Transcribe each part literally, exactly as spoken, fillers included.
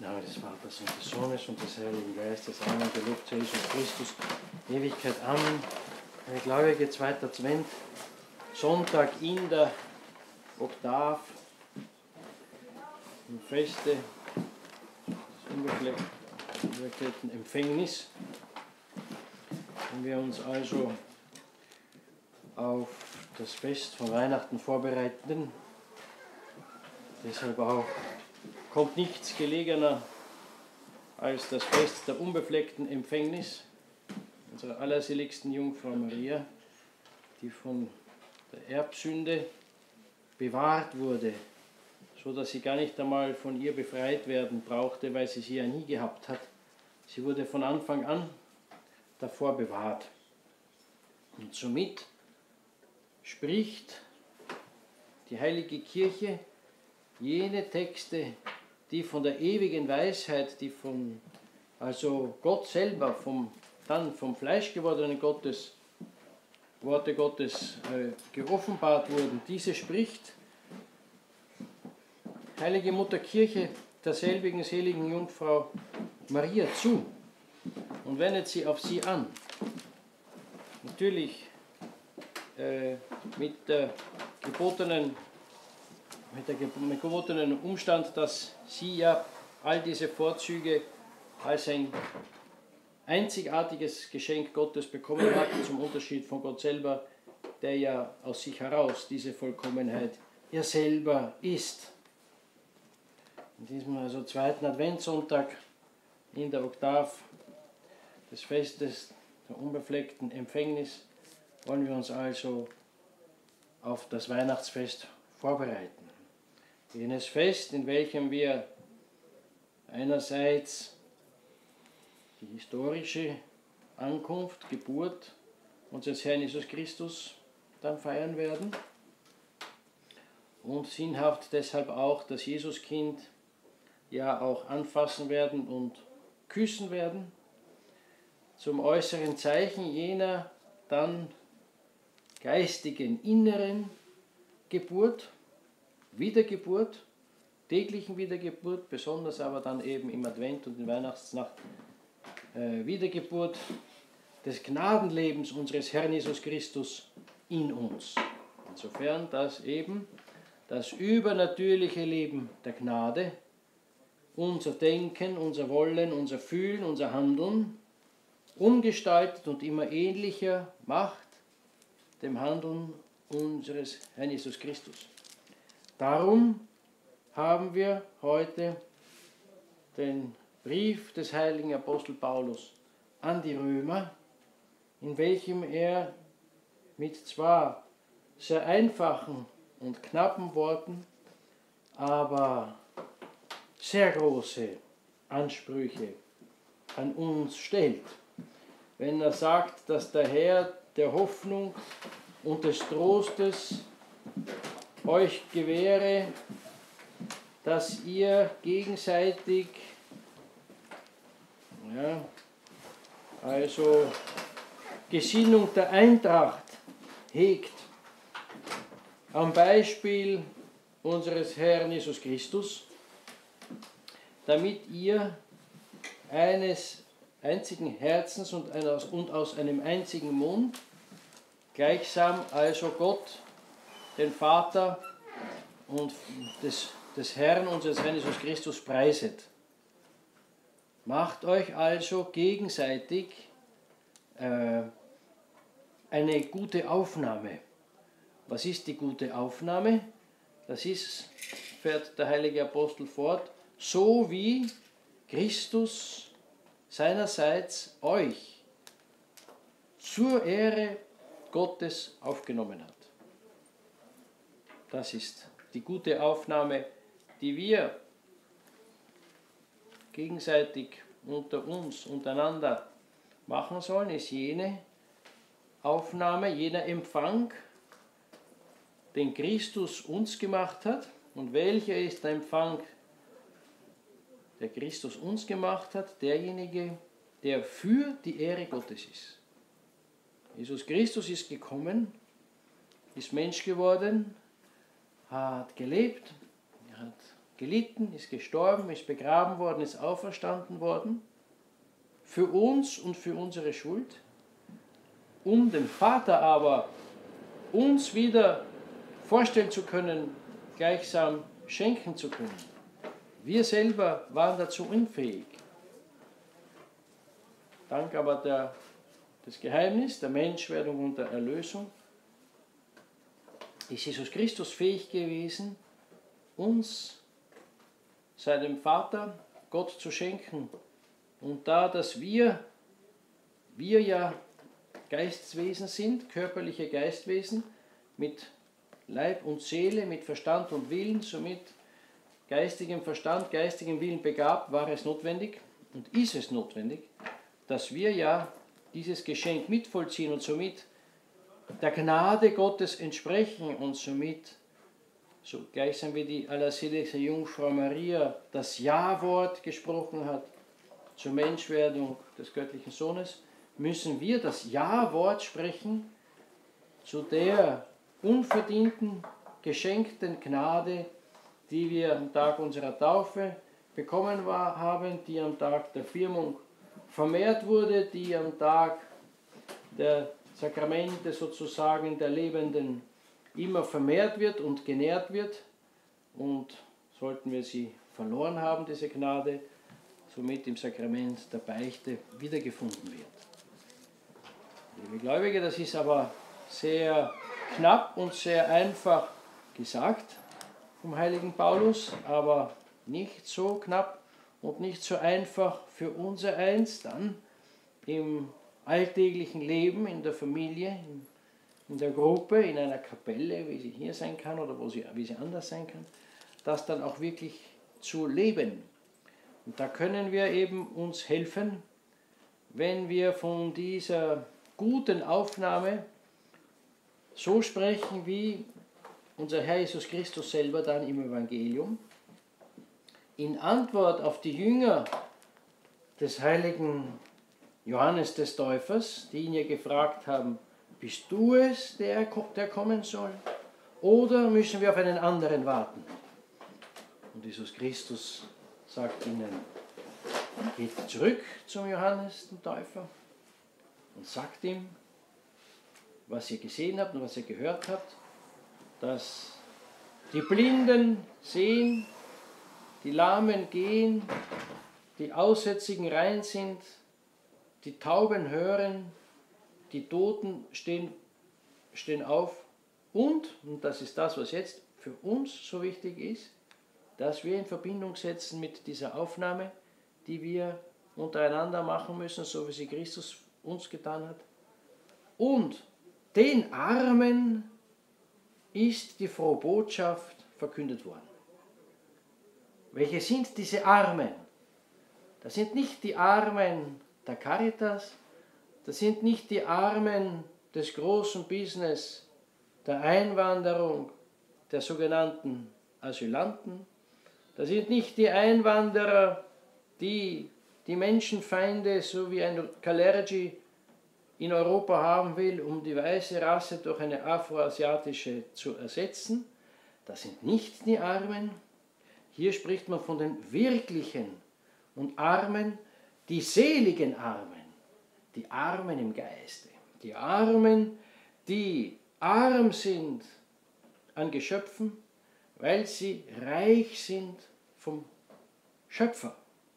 Name des Vaters und des Sohnes und des Heiligen Geistes. Amen. Gelobt sei Jesus Christus. Ewigkeit. Amen. Ich glaube, geht zweiter Advent. Sonntag in der Oktav. Im Feste des unbefleckten Empfängnis. Wenn wir uns also auf das Fest von Weihnachten vorbereiten, deshalb auch kommt nichts gelegener als das Fest der unbefleckten Empfängnis unserer allerseligsten Jungfrau Maria, die von der Erbsünde bewahrt wurde, so dass sie gar nicht einmal von ihr befreit werden brauchte, weil sie sie ja nie gehabt hat. Sie wurde von Anfang an davor bewahrt. Und somit spricht die Heilige Kirche jene Texte, die von der ewigen Weisheit, die von also Gott selber, vom, dann vom Fleisch gewordenen Gottes, Worte Gottes äh, geoffenbart wurden, diese spricht Heilige Mutter Kirche derselbigen seligen Jungfrau Maria zu und wendet sie auf sie an. Natürlich äh, mit der gebotenen mit dem gebotenen Umstand, dass sie ja all diese Vorzüge als ein einzigartiges Geschenk Gottes bekommen hat, zum Unterschied von Gott selber, der ja aus sich heraus diese Vollkommenheit er selber ist. In diesem also zweiten Adventssonntag in der Oktav des Festes der unbefleckten Empfängnis wollen wir uns also auf das Weihnachtsfest vorbereiten. Jenes Fest, in welchem wir einerseits die historische Ankunft, Geburt unseres Herrn Jesus Christus dann feiern werden und sinnhaft deshalb auch das Jesuskind ja auch anfassen werden und küssen werden, zum äußeren Zeichen jener dann geistigen inneren Geburt, Wiedergeburt, täglichen Wiedergeburt, besonders aber dann eben im Advent und in Weihnachtsnacht äh, Wiedergeburt des Gnadenlebens unseres Herrn Jesus Christus in uns. Insofern, dass eben das übernatürliche Leben der Gnade unser Denken, unser Wollen, unser Fühlen, unser Handeln umgestaltet und immer ähnlicher macht dem Handeln unseres Herrn Jesus Christus. Darum haben wir heute den Brief des heiligen Apostel Paulus an die Römer, in welchem er mit zwar sehr einfachen und knappen Worten, aber sehr große Ansprüche an uns stellt, wenn er sagt, dass der Herr der Hoffnung und des Trostes euch gewähre, dass ihr gegenseitig, ja, also Gesinnung der Eintracht hegt, am Beispiel unseres Herrn Jesus Christus, damit ihr eines einzigen Herzens und aus einem einzigen Mund gleichsam also Gott, den Vater und des, des Herrn, unseres Herrn Jesus Christus, preiset. Macht euch also gegenseitig äh, eine gute Aufnahme. Was ist die gute Aufnahme? Das ist, fährt der heilige Apostel fort, so wie Christus seinerseits euch zur Ehre Gottes aufgenommen hat. Das ist die gute Aufnahme, die wir gegenseitig unter uns, untereinander machen sollen, ist jene Aufnahme, jener Empfang, den Christus uns gemacht hat. Und welcher ist der Empfang, der Christus uns gemacht hat? Derjenige, der für die Ehre Gottes ist. Jesus Christus ist gekommen, ist Mensch geworden, hat gelebt, er hat gelitten, ist gestorben, ist begraben worden, ist auferstanden worden, für uns und für unsere Schuld, um dem Vater aber uns wieder vorstellen zu können, gleichsam schenken zu können. Wir selber waren dazu unfähig. Dank aber der, des Geheimnisses der Menschwerdung und der Erlösung ist Jesus Christus fähig gewesen, uns seinem Vater, Gott zu schenken. Und da, dass wir, wir ja Geistwesen sind, körperliche Geistwesen, mit Leib und Seele, mit Verstand und Willen, somit geistigem Verstand, geistigem Willen begabt, war es notwendig und ist es notwendig, dass wir ja dieses Geschenk mitvollziehen und somit der Gnade Gottes entsprechen und somit, so gleichsam wie die allerseligste Jungfrau Maria das Ja-Wort gesprochen hat zur Menschwerdung des göttlichen Sohnes, müssen wir das Ja-Wort sprechen zu der unverdienten, geschenkten Gnade, die wir am Tag unserer Taufe bekommen haben, die am Tag der Firmung vermehrt wurde, die am Tag der Sakramente sozusagen der Lebenden immer vermehrt wird und genährt wird. Und sollten wir sie verloren haben, diese Gnade, somit im Sakrament der Beichte wiedergefunden wird. Liebe Gläubige, das ist aber sehr knapp und sehr einfach gesagt vom heiligen Paulus, aber nicht so knapp und nicht so einfach für unser Eins dann im alltäglichen Leben, in der Familie, in, in der Gruppe, in einer Kapelle, wie sie hier sein kann oder wo sie, wie sie anders sein kann, das dann auch wirklich zu leben. Und da können wir eben uns helfen, wenn wir von dieser guten Aufnahme so sprechen, wie unser Herr Jesus Christus selber dann im Evangelium in Antwort auf die Jünger des heiligen Johannes des Täufers, die ihn ja gefragt haben, bist du es, der, der kommen soll, oder müssen wir auf einen anderen warten? Und Jesus Christus sagt ihnen, geht zurück zum Johannes den Täufer und sagt ihm, was ihr gesehen habt und was ihr gehört habt, dass die Blinden sehen, die Lahmen gehen, die Aussätzigen rein sind, die Tauben hören, die Toten stehen, stehen auf und, und das ist das, was jetzt für uns so wichtig ist, dass wir in Verbindung setzen mit dieser Aufnahme, die wir untereinander machen müssen, so wie sie Christus uns getan hat. Und den Armen ist die frohe Botschaft verkündet worden. Welche sind diese Armen? Das sind nicht die Armen der Caritas, das sind nicht die Armen des großen Business, der Einwanderung, der sogenannten Asylanten, das sind nicht die Einwanderer, die die Menschenfeinde, so wie ein Kalergi in Europa haben will, um die weiße Rasse durch eine afroasiatische zu ersetzen. Das sind nicht die Armen. Hier spricht man von den wirklichen und Armen, die seligen Armen, die Armen im Geiste, die Armen, die arm sind an Geschöpfen, weil sie reich sind vom Schöpfer.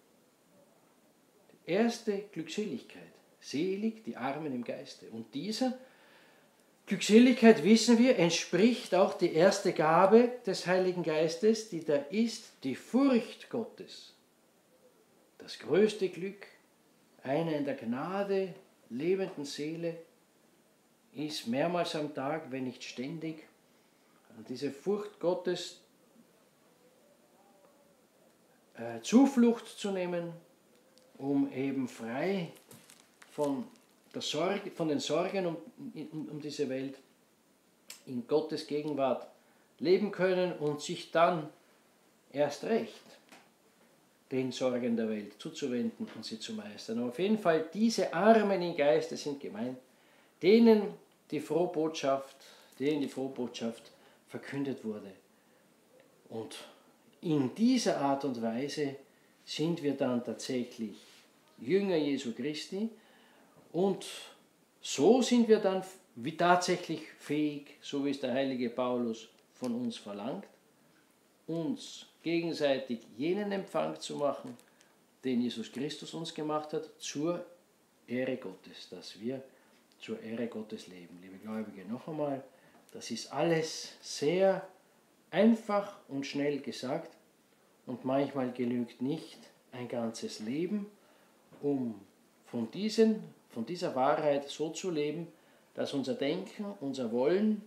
Die erste Glückseligkeit, selig die Armen im Geiste. Und dieser Glückseligkeit, wissen wir, entspricht auch die erste Gabe des Heiligen Geistes, die da ist, die Furcht Gottes. Das größte Glück einer in der Gnade lebenden Seele ist mehrmals am Tag, wenn nicht ständig, diese Furcht Gottes äh, Zuflucht zu nehmen, um eben frei von, der Sorge, von den Sorgen um, um, um diese Welt in Gottes Gegenwart leben können und sich dann erst recht den Sorgen der Welt zuzuwenden und sie zu meistern. Aber auf jeden Fall, diese Armen im Geiste sind gemeint, denen die Frohbotschaft, denen die Frohbotschaft verkündet wurde. Und in dieser Art und Weise sind wir dann tatsächlich Jünger Jesu Christi und so sind wir dann wie tatsächlich fähig, so wie es der heilige Paulus von uns verlangt, uns gegenseitig jenen Empfang zu machen, den Jesus Christus uns gemacht hat, zur Ehre Gottes, dass wir zur Ehre Gottes leben. Liebe Gläubige, noch einmal, das ist alles sehr einfach und schnell gesagt und manchmal genügt nicht ein ganzes Leben, um von, diesen, von dieser Wahrheit so zu leben, dass unser Denken, unser Wollen,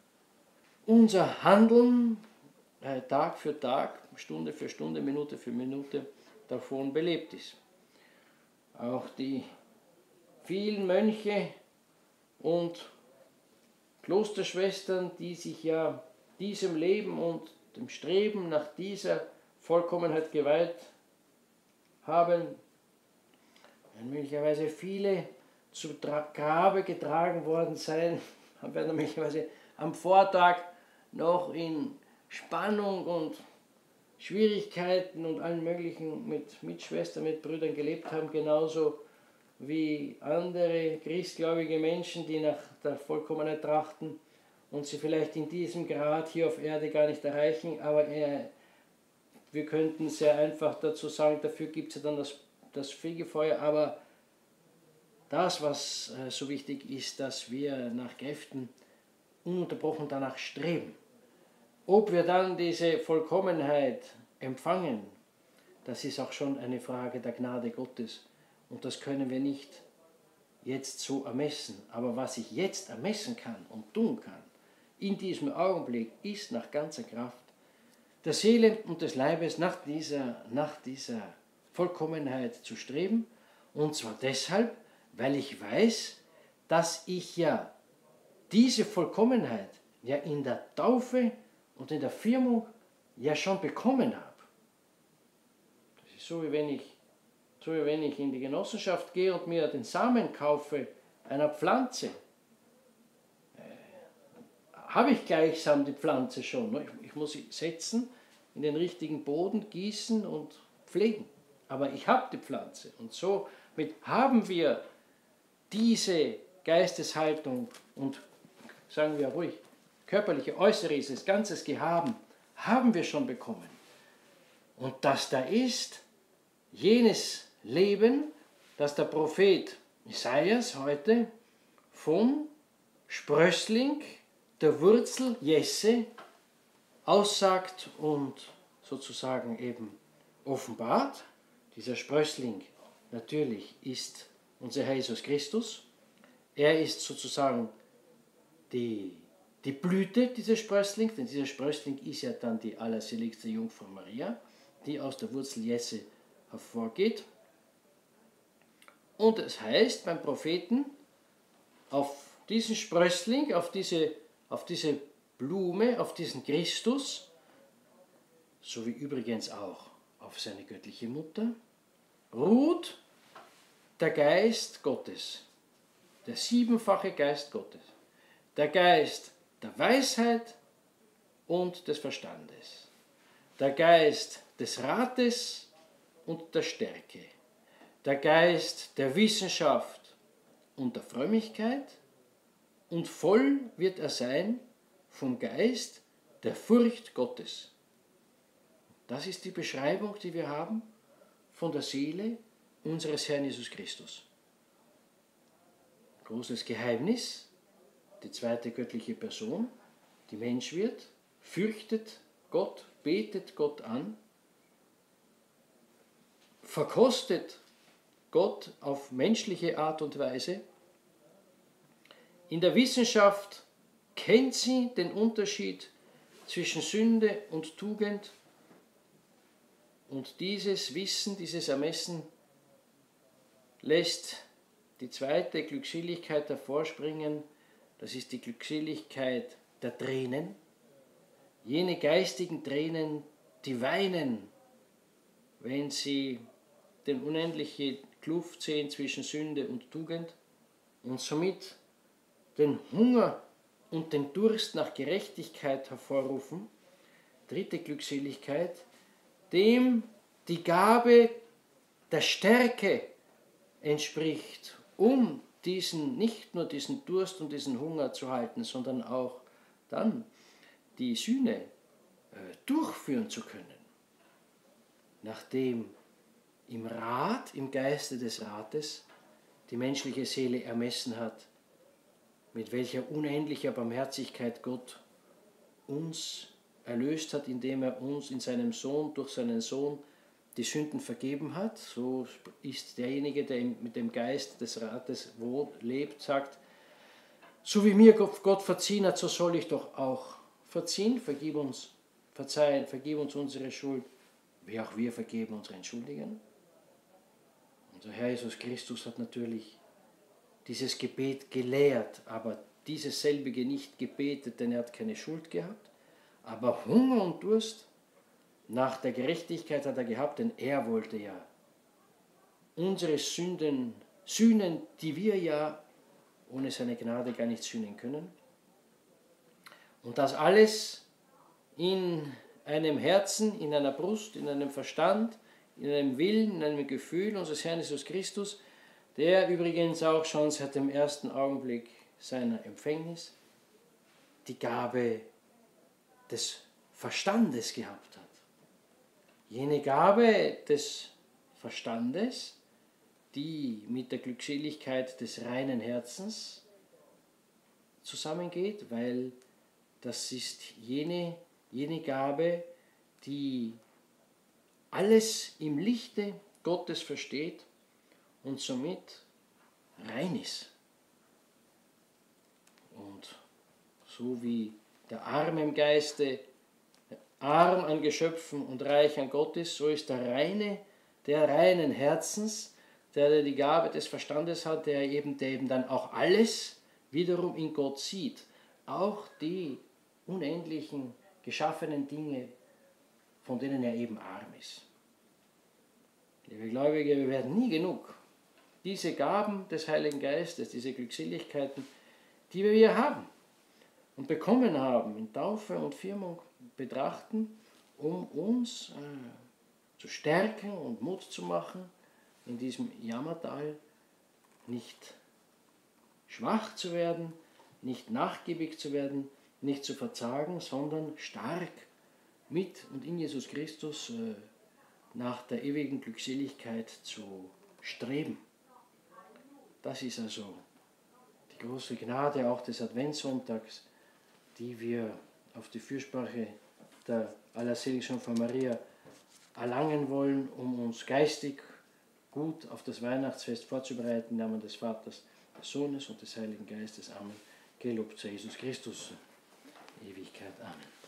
unser Handeln äh, Tag für Tag, Stunde für Stunde, Minute für Minute davon belebt ist. Auch die vielen Mönche und Klosterschwestern, die sich ja diesem Leben und dem Streben nach dieser Vollkommenheit geweiht haben, werden möglicherweise viele zu Grabe getragen worden sein, werden möglicherweise am Vortag noch in Spannung und Schwierigkeiten und allen möglichen mit Mitschwestern, mit Brüdern gelebt haben, genauso wie andere christgläubige Menschen, die nach der Vollkommenheit trachten und sie vielleicht in diesem Grad hier auf Erde gar nicht erreichen, aber äh, wir könnten sehr einfach dazu sagen, dafür gibt es ja dann das, das Fegefeuer, aber das, was äh, so wichtig ist, dass wir nach Kräften ununterbrochen danach streben. Ob wir dann diese Vollkommenheit empfangen, das ist auch schon eine Frage der Gnade Gottes. Und das können wir nicht jetzt so ermessen. Aber was ich jetzt ermessen kann und tun kann, in diesem Augenblick, ist nach ganzer Kraft der Seele und des Leibes nach dieser, nach dieser Vollkommenheit zu streben. Und zwar deshalb, weil ich weiß, dass ich ja diese Vollkommenheit ja in der Taufe und in der Firmung ja schon bekommen habe. Das ist so, wie wenn ich, so wie wenn ich in die Genossenschaft gehe und mir den Samen kaufe einer Pflanze. Äh, habe ich gleichsam die Pflanze schon. Ne? Ich, ich muss sie setzen, in den richtigen Boden gießen und pflegen. Aber ich habe die Pflanze. Und somit haben wir diese Geisteshaltung und, sagen wir ruhig, körperliche, äußere ist es, ganzes Gehaben, haben wir schon bekommen. Und das da ist jenes Leben, das der Prophet Jesajas heute vom Sprössling der Wurzel Jesse aussagt und sozusagen eben offenbart. Dieser Sprössling natürlich ist unser Herr Jesus Christus. Er ist sozusagen die, die Blüte dieses Sprösslings, denn dieser Sprössling ist ja dann die allerseligste Jungfrau Maria, die aus der Wurzel Jesse hervorgeht. Und es heißt beim Propheten, auf diesen Sprössling, auf diese, auf diese Blume, auf diesen Christus, so wie übrigens auch auf seine göttliche Mutter, ruht der Geist Gottes, der siebenfache Geist Gottes, der Geist der Weisheit und des Verstandes, der Geist des Rates und der Stärke, der Geist der Wissenschaft und der Frömmigkeit, und voll wird er sein vom Geist der Furcht Gottes. Das ist die Beschreibung, die wir haben von der Seele unseres Herrn Jesus Christus. Großes Geheimnis, die zweite göttliche Person, die Mensch wird, fürchtet Gott, betet Gott an, verkostet Gott auf menschliche Art und Weise. In der Wissenschaft kennt sie den Unterschied zwischen Sünde und Tugend, und dieses Wissen, dieses Ermessen lässt die zweite Glückseligkeit hervorspringen. Das ist die Glückseligkeit der Tränen, jene geistigen Tränen, die weinen, wenn sie den unendliche Kluft sehen zwischen Sünde und Tugend und somit den Hunger und den Durst nach Gerechtigkeit hervorrufen. Dritte Glückseligkeit, dem die Gabe der Stärke entspricht, um diesen, nicht nur diesen Durst und diesen Hunger zu halten, sondern auch dann die Sühne äh, durchführen zu können. Nachdem im Rat, im Geiste des Rates, die menschliche Seele ermessen hat, mit welcher unendlicher Barmherzigkeit Gott uns erlöst hat, indem er uns in seinem Sohn, durch seinen Sohn, die Sünden vergeben hat. So ist derjenige, der mit dem Geist des Rates wohnt, lebt, sagt, so wie mir Gott verziehen hat, so soll ich doch auch verziehen. Vergib uns, verzeihen, vergib uns unsere Schuld, wie auch wir vergeben unseren Schuldigen. Unser Herr Jesus Christus hat natürlich dieses Gebet gelehrt, aber dieses selbige nicht gebetet, denn er hat keine Schuld gehabt. Aber Hunger und Durst nach der Gerechtigkeit hat er gehabt, denn er wollte ja unsere Sünden sühnen, die wir ja ohne seine Gnade gar nicht sühnen können. Und das alles in einem Herzen, in einer Brust, in einem Verstand, in einem Willen, in einem Gefühl unseres Herrn Jesus Christus, der übrigens auch schon seit dem ersten Augenblick seiner Empfängnis die Gabe des Verstandes gehabt hat. Jene Gabe des Verstandes, die mit der Glückseligkeit des reinen Herzens zusammengeht, weil das ist jene, jene Gabe, die alles im Lichte Gottes versteht und somit rein ist. Und so wie der Arm im Geiste arm an Geschöpfen und reich an Gott ist, so ist der Reine, der reinen Herzens, der die Gabe des Verstandes hat, der eben, der eben dann auch alles wiederum in Gott sieht. Auch die unendlichen geschaffenen Dinge, von denen er eben arm ist. Liebe Gläubige, wir werden nie genug diese Gaben des Heiligen Geistes, diese Glückseligkeiten, die wir hier haben und bekommen haben, in Taufe und Firmung betrachten, um uns äh, zu stärken und Mut zu machen, in diesem Jammertal nicht schwach zu werden, nicht nachgiebig zu werden, nicht zu verzagen, sondern stark mit und in Jesus Christus äh, nach der ewigen Glückseligkeit zu streben. Das ist also die große Gnade auch des Adventssonntags, die wir auf die Fürsprache der Allerseligsten von Maria erlangen wollen, um uns geistig gut auf das Weihnachtsfest vorzubereiten, im Namen des Vaters, des Sohnes und des Heiligen Geistes. Amen. Gelobt sei Jesus Christus, Ewigkeit. Amen.